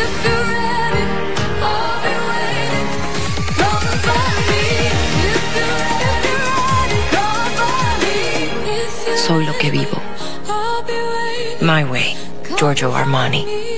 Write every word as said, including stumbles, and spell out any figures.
Soy lo que vivo. My way, Giorgio Armani.